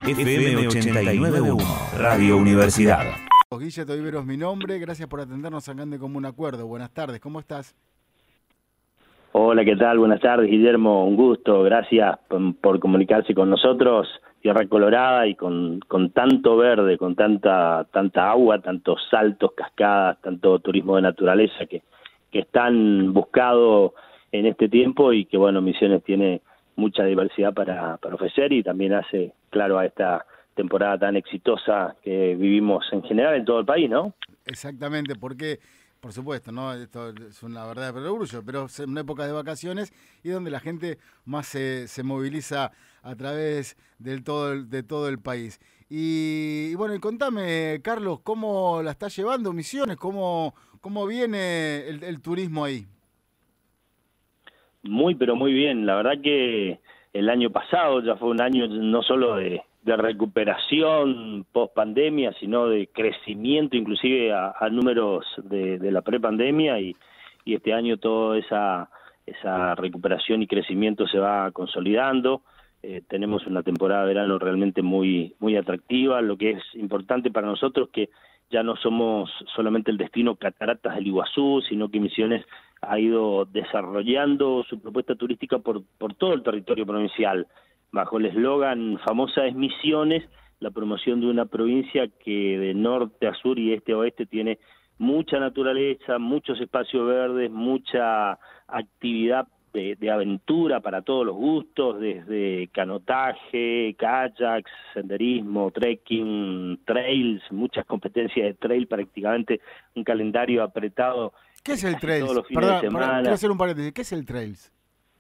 FM 89.1, Radio Universidad. Guille Toivero es mi nombre, gracias por atendernos acá en De Común Acuerdo. Buenas tardes, ¿cómo estás? Hola, ¿qué tal? Buenas tardes, Guillermo, un gusto, gracias por comunicarse con nosotros. Tierra Colorada y con tanto verde, con tanta agua, tantos saltos, cascadas, tanto turismo de naturaleza que es tan buscado en este tiempo y que, bueno, Misiones tiene mucha diversidad para ofrecer y también hace claro a esta temporada tan exitosa que vivimos en general en todo el país, ¿no? Exactamente, porque, por supuesto, ¿no? Esto es una verdad de perogrullo, pero es una época de vacaciones y donde la gente más se moviliza a través de todo el país. Y bueno, y contame, Carlos, ¿cómo la está llevando Misiones? ¿Cómo viene el turismo ahí? Muy, pero muy bien. La verdad que el año pasado ya fue un año no solo de recuperación post pandemia, sino de crecimiento inclusive a números de la prepandemia y este año toda esa recuperación y crecimiento se va consolidando. Tenemos una temporada de verano realmente muy atractiva. Lo que es importante para nosotros que ya no somos solamente el destino Cataratas del Iguazú, sino que Misiones ha ido desarrollando su propuesta turística por todo el territorio provincial, bajo el eslogan Famosa es Misiones, la promoción de una provincia que de norte a sur y este a oeste tiene mucha naturaleza, muchos espacios verdes, mucha actividad de aventura para todos los gustos, desde canotaje, kayaks, senderismo, trekking, trails, muchas competencias de trail, prácticamente un calendario apretado. ¿Qué es el trails? Todos los fines de semana. Quiero hacer un paréntesis. ¿Qué es el trails?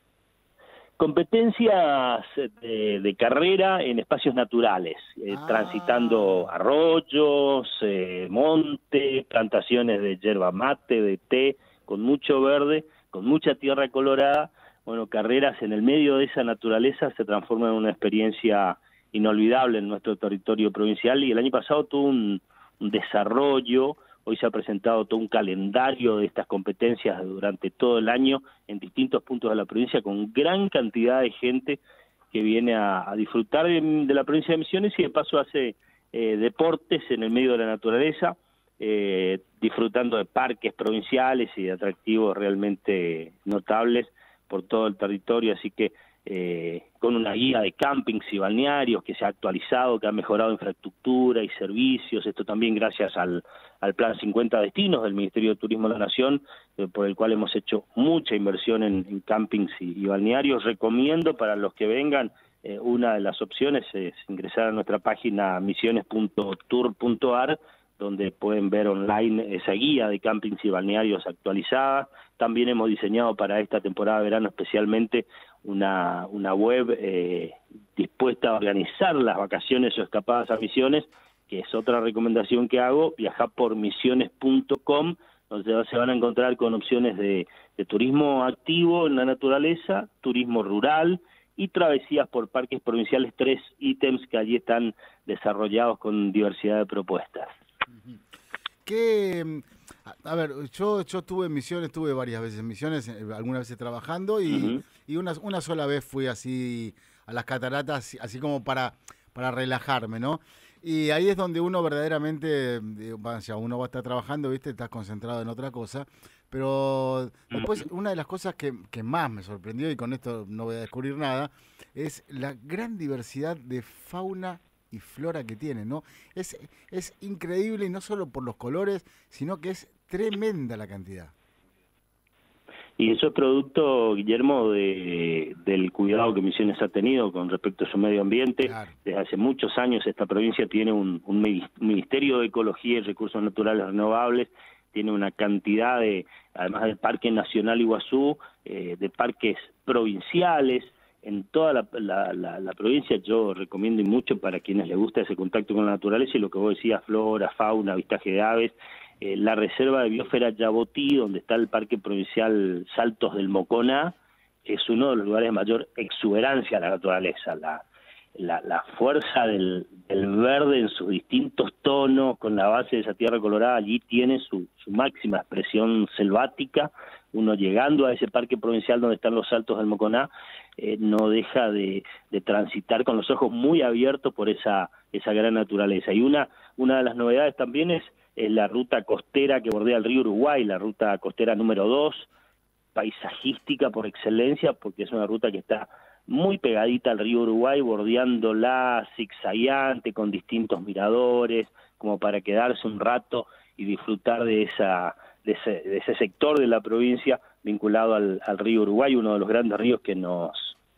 Competencias de carrera en espacios naturales, transitando arroyos, monte, plantaciones de yerba mate, de té, con mucho verde, con mucha tierra colorada. Bueno, carreras en el medio de esa naturaleza se transforman en una experiencia inolvidable en nuestro territorio provincial y el año pasado tuvo un desarrollo. Hoy se ha presentado todo un calendario de estas competencias durante todo el año en distintos puntos de la provincia con gran cantidad de gente que viene a disfrutar de la provincia de Misiones y de paso hace deportes en el medio de la naturaleza, disfrutando de parques provinciales y de atractivos realmente notables por todo el territorio, así que con una guía de campings y balnearios que se ha actualizado, que ha mejorado infraestructura y servicios, esto también gracias al Plan 50 Destinos del Ministerio de Turismo de la Nación, por el cual hemos hecho mucha inversión en campings y balnearios. Recomiendo para los que vengan, una de las opciones es ingresar a nuestra página misiones.tour.ar, donde pueden ver online esa guía de campings y balnearios actualizada. También hemos diseñado para esta temporada de verano especialmente una web dispuesta a organizar las vacaciones o escapadas a Misiones, que es otra recomendación que hago, viajapormisiones.com, donde se van a encontrar con opciones de turismo activo en la naturaleza, turismo rural y travesías por parques provinciales, 3 ítems que allí están desarrollados con diversidad de propuestas. A ver, yo estuve en Misiones, estuve varias veces en Misiones, algunas veces trabajando y una sola vez fui así a las cataratas, así como para relajarme, ¿no? Y ahí es donde uno verdaderamente, uno va a estar trabajando, ¿viste? Estás concentrado en otra cosa, pero después una de las cosas que más me sorprendió, y con esto no voy a descubrir nada, es la gran diversidad de fauna y flora que tiene, ¿no? Es increíble, y no solo por los colores, sino que es tremenda la cantidad. Y eso es producto, Guillermo, del cuidado que Misiones ha tenido con respecto a su medio ambiente. Claro. Desde hace muchos años esta provincia tiene un Ministerio de Ecología y Recursos Naturales Renovables, tiene una cantidad además del Parque Nacional Iguazú, de parques provinciales, en toda la provincia. Yo recomiendo y mucho para quienes les gusta ese contacto con la naturaleza y lo que vos decías, flora, fauna, avistaje de aves, la reserva de biosfera Yabotí, donde está el Parque Provincial Saltos del Moconá, es uno de los lugares de mayor exuberancia a la naturaleza, la fuerza del verde en sus distintos tonos, con la base de esa tierra colorada, allí tiene su máxima expresión selvática, uno llegando a ese parque provincial donde están los Saltos del Moconá, no deja de transitar con los ojos muy abiertos por esa gran naturaleza. Y una de las novedades también es la ruta costera que bordea el río Uruguay, la ruta costera número 2, paisajística por excelencia, porque es una ruta que está muy pegadita al río Uruguay, bordeándola, zigzagueante, con distintos miradores, como para quedarse un rato y disfrutar de ese sector de la provincia vinculado al río Uruguay, uno de los grandes ríos que nos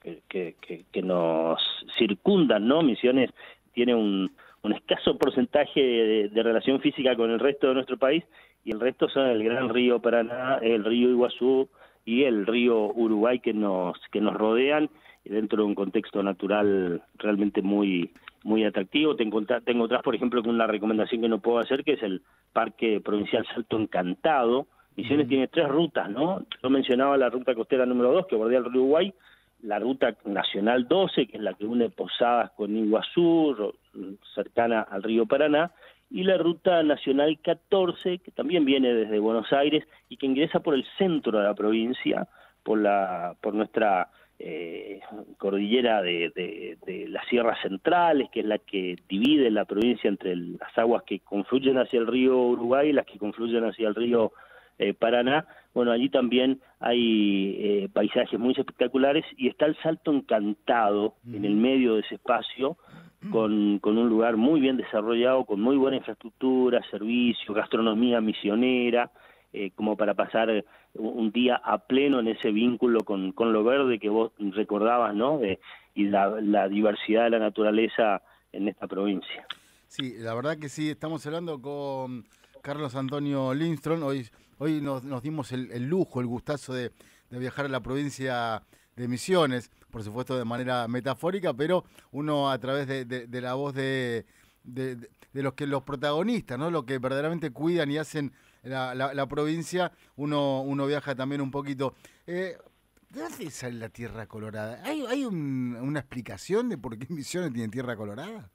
circundan, ¿no? Misiones tiene un escaso porcentaje de relación física con el resto de nuestro país, y el resto son el gran río Paraná, el río Iguazú y el río Uruguay que nos rodean, dentro de un contexto natural realmente muy atractivo. Te encontrás, por ejemplo, con una recomendación que no puedo hacer, que es el Parque Provincial Salto Encantado. Misiones tiene 3 rutas, ¿no? Yo mencionaba la ruta costera número 2, que bordea el río Uruguay, la ruta nacional 12, que es la que une Posadas con Iguazú, cercana al río Paraná, y la ruta nacional 14, que también viene desde Buenos Aires y que ingresa por el centro de la provincia, por nuestra cordillera de las sierras centrales, que es la que divide la provincia entre las aguas que confluyen hacia el río Uruguay y las que confluyen hacia el río Paraná. Bueno, allí también hay paisajes muy espectaculares, y está el Salto Encantado en el medio de ese espacio, con un lugar muy bien desarrollado, con muy buena infraestructura, servicios, gastronomía misionera, como para pasar un día a pleno en ese vínculo con lo verde que vos recordabas, ¿no? Y la diversidad de la naturaleza en esta provincia. Sí, la verdad que sí, estamos hablando con Carlos Antonio Lindström. Hoy nos dimos el lujo, el gustazo de viajar a la provincia de Misiones, por supuesto de manera metafórica, pero uno a través de la voz de los protagonistas, ¿no? Los que verdaderamente cuidan y hacen la provincia, uno viaja también un poquito. ¿De dónde sale la tierra colorada? ¿Hay una explicación de por qué Misiones tienen tierra colorada?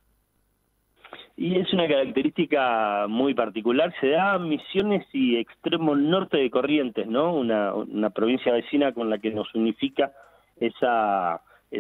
Y es una característica muy particular, se da Misiones y extremo norte de Corrientes, ¿no? Una provincia vecina con la que nos unifica esa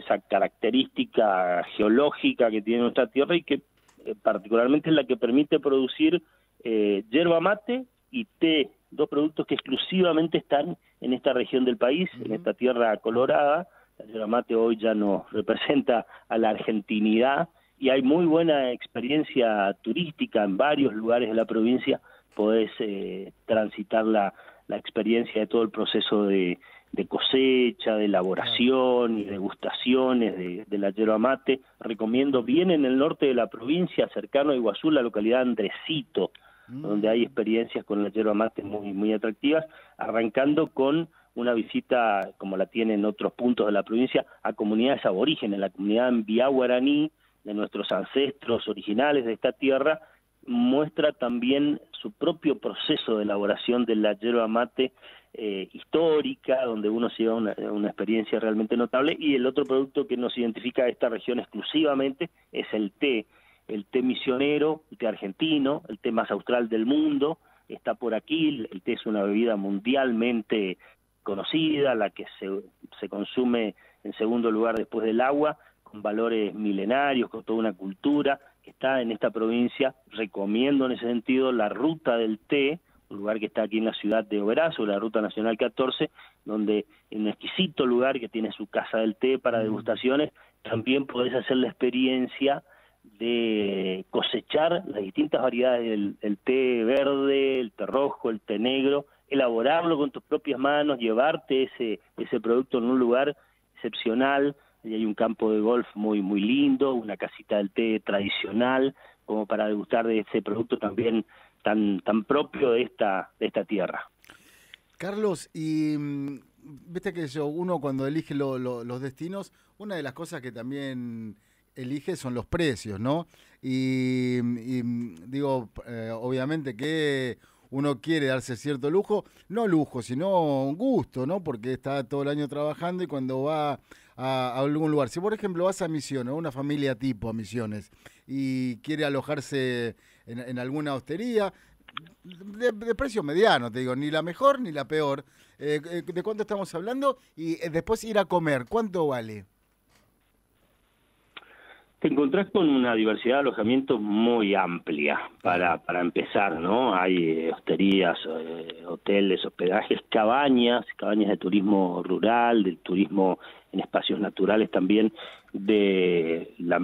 característica geológica que tiene nuestra tierra, y que particularmente es la que permite producir yerba mate y té, 2 productos que exclusivamente están en esta región del país, en esta tierra colorada. La yerba mate hoy ya nos representa a la argentinidad, y hay muy buena experiencia turística en varios lugares de la provincia. Podés transitar la experiencia de todo el proceso de cosecha, de elaboración y degustaciones de la yerba mate. Recomiendo bien en el norte de la provincia, cercano a Iguazú, la localidad de Andresito, donde hay experiencias con la yerba mate muy atractivas, arrancando con una visita, como la tienen en otros puntos de la provincia, a comunidades aborígenes, la comunidad Mbiá Guaraní, de nuestros ancestros originales de esta tierra, muestra también su propio proceso de elaboración de la yerba mate histórica, donde uno se lleva una experiencia realmente notable. Y el otro producto que nos identifica a esta región exclusivamente es el té misionero, el té argentino, el té más austral del mundo, está por aquí. El té es una bebida mundialmente conocida, la que se consume en segundo lugar después del agua, con valores milenarios, con toda una cultura que está en esta provincia. Recomiendo en ese sentido la Ruta del Té, un lugar que está aquí en la ciudad de Overazo, la Ruta Nacional 14, donde en un exquisito lugar que tiene su casa del té para degustaciones, también podés hacer la experiencia de cosechar las distintas variedades del té verde, el té rojo, el té negro, elaborarlo con tus propias manos, llevarte ese producto en un lugar excepcional. Y hay un campo de golf muy lindo, una casita del té tradicional, como para degustar de ese producto también tan propio de esta tierra. Carlos, y viste que uno cuando elige los destinos, una de las cosas que también elige son los precios, ¿no? Y digo, obviamente que uno quiere darse cierto lujo, no lujo, sino un gusto, ¿no? Porque está todo el año trabajando, y cuando va a algún lugar, si por ejemplo vas a Misiones, una familia tipo a Misiones, y quiere alojarse en alguna hostería, de precio mediano, te digo, ni la mejor ni la peor. ¿De cuánto estamos hablando? Y después ir a comer, ¿cuánto vale? Te encontrás con una diversidad de alojamientos muy amplia para empezar, ¿no? Hay hosterías, hoteles, hospedajes, cabañas de turismo rural, del turismo en espacios naturales también, de la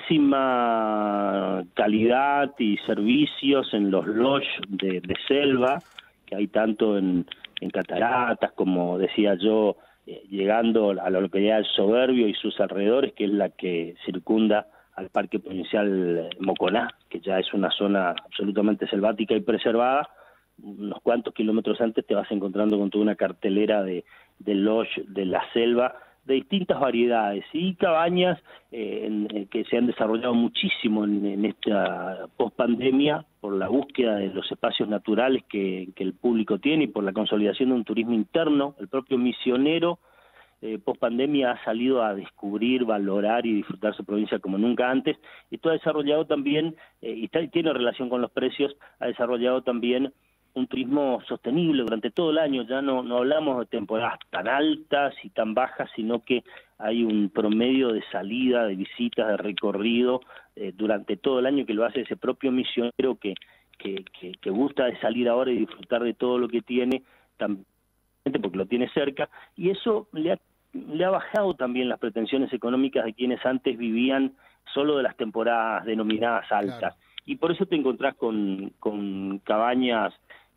máxima calidad y servicios en los lodges de selva, que hay tanto en Cataratas, como decía yo, llegando a la localidad del Soberbio y sus alrededores, que es la que circunda al Parque Provincial Moconá, que ya es una zona absolutamente selvática y preservada. Unos cuantos kilómetros antes te vas encontrando con toda una cartelera de lodge de la selva, de distintas variedades, y cabañas que se han desarrollado muchísimo en esta pospandemia por la búsqueda de los espacios naturales que el público tiene y por la consolidación de un turismo interno. El propio misionero pospandemia ha salido a descubrir, valorar y disfrutar su provincia como nunca antes. Esto ha desarrollado también, y tiene relación con los precios, ha desarrollado también un turismo sostenible durante todo el año. Ya no hablamos de temporadas tan altas y tan bajas, sino que hay un promedio de salida, de visitas, de recorrido durante todo el año, que lo hace ese propio misionero que gusta de salir ahora y disfrutar de todo lo que tiene, también porque lo tiene cerca, y eso le ha bajado también las pretensiones económicas de quienes antes vivían solo de las temporadas denominadas altas. Claro. Y por eso te encontrás con cabañas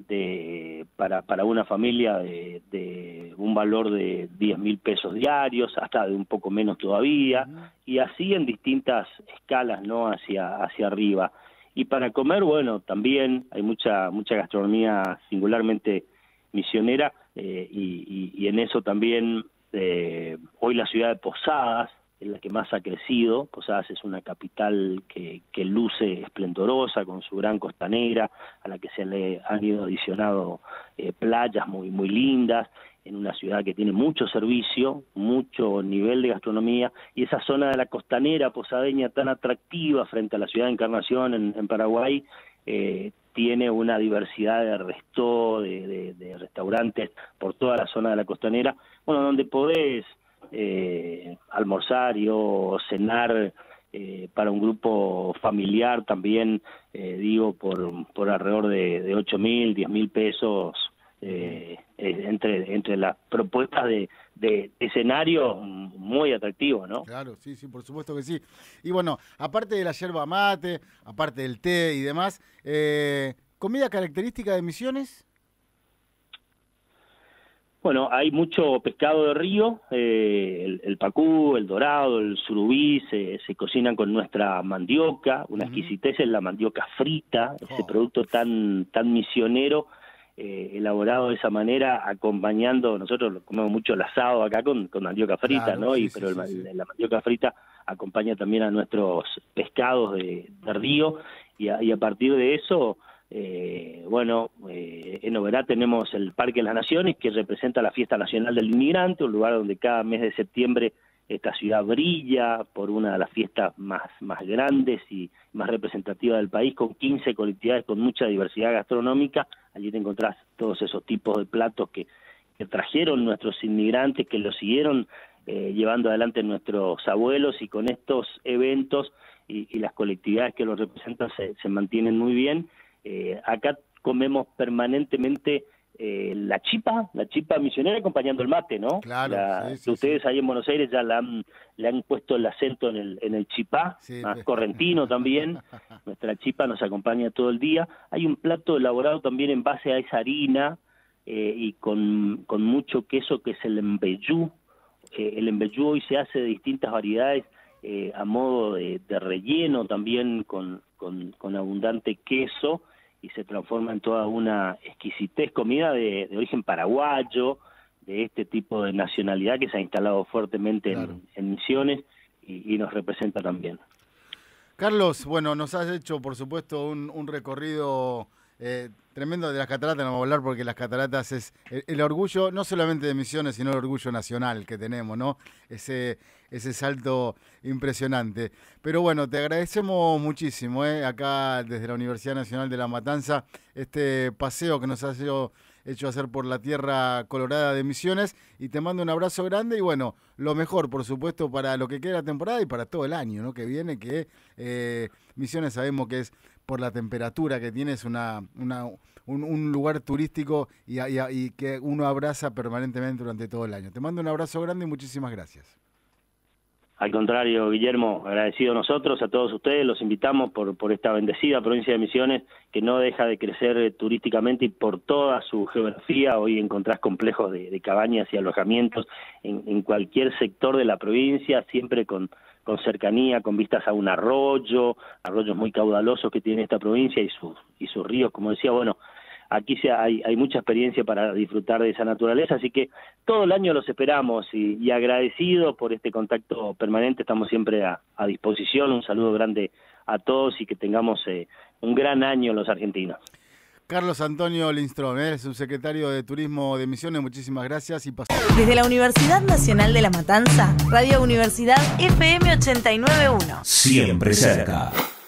para una familia de un valor de 10.000 pesos diarios, hasta de un poco menos todavía, y así en distintas escalas, ¿no? hacia arriba. Y para comer, bueno, también hay mucha gastronomía singularmente misionera, y en eso también hoy la ciudad de Posadas es la que más ha crecido. Posadas es una capital que luce esplendorosa con su gran costanera, a la que se le han ido adicionado playas muy, muy lindas, en una ciudad que tiene mucho servicio, mucho nivel de gastronomía, y esa zona de la costanera posadeña tan atractiva frente a la ciudad de Encarnación en Paraguay, tiene una diversidad de de restaurantes por toda la zona de la costanera, bueno, donde podés almorzar o cenar para un grupo familiar también, digo, por alrededor de 8.000, 10.000 pesos, entre las propuestas de escenario muy atractivo, ¿no? Claro, sí, por supuesto que sí. Y bueno, aparte de la yerba mate, aparte del té y demás, ¿comida característica de Misiones? Bueno, hay mucho pescado de río, el pacú, el dorado, el surubí, se cocinan con nuestra mandioca, una exquisitez es la mandioca frita, ese producto tan misionero, elaborado de esa manera, acompañando, nosotros comemos mucho el asado acá con mandioca frita, claro, ¿no? Sí, pero la mandioca frita acompaña también a nuestros pescados de río, y a partir de eso, en Oberá tenemos el Parque de las Naciones, que representa la Fiesta Nacional del Inmigrante, un lugar donde cada mes de septiembre esta ciudad brilla por una de las fiestas más grandes y más representativas del país, con 15 colectividades con mucha diversidad gastronómica. Allí te encontrás todos esos tipos de platos que trajeron nuestros inmigrantes, que los siguieron llevando adelante nuestros abuelos, y con estos eventos y las colectividades que los representan se mantienen muy bien. Acá comemos permanentemente la chipa misionera acompañando el mate, ¿no? Claro, ustedes ahí en Buenos Aires ya le han puesto el acento en el chipá, más correntino también. Nuestra chipa nos acompaña todo el día. Hay un plato elaborado también en base a esa harina y con mucho queso, que es el embellú. El embellú hoy se hace de distintas variedades, a modo de relleno también con abundante queso, y se transforma en toda una exquisitez, comida de origen paraguayo, de este tipo de nacionalidad que se ha instalado fuertemente en Misiones y nos representa también. Carlos, bueno, nos has hecho, por supuesto, un recorrido Tremendo. De las cataratas no vamos a hablar porque las cataratas es el orgullo, no solamente de Misiones, sino el orgullo nacional que tenemos, ¿no? Ese salto impresionante. Pero bueno, te agradecemos muchísimo, acá desde la Universidad Nacional de La Matanza, este paseo que nos has hecho hacer por la tierra colorada de Misiones, y te mando un abrazo grande y bueno, lo mejor, por supuesto, para lo que queda la temporada y para todo el año, ¿no? Que viene, que Misiones sabemos que es por la temperatura que tiene, es un lugar turístico y que uno abraza permanentemente durante todo el año. Te mando un abrazo grande y muchísimas gracias. Al contrario, Guillermo, agradecido a nosotros, a todos ustedes, los invitamos por esta bendecida provincia de Misiones, que no deja de crecer turísticamente y por toda su geografía. Hoy encontrás complejos de cabañas y alojamientos en cualquier sector de la provincia, siempre con cercanía, con vistas a un arroyos muy caudalosos que tiene esta provincia y sus ríos, como decía, bueno, aquí hay mucha experiencia para disfrutar de esa naturaleza, así que todo el año los esperamos y agradecidos por este contacto permanente, estamos siempre a disposición. Un saludo grande a todos y que tengamos un gran año los argentinos. Carlos Antonio Lindström, subsecretario de Turismo de Misiones, muchísimas gracias. Desde la Universidad Nacional de La Matanza, Radio Universidad FM 89.1. Siempre cerca.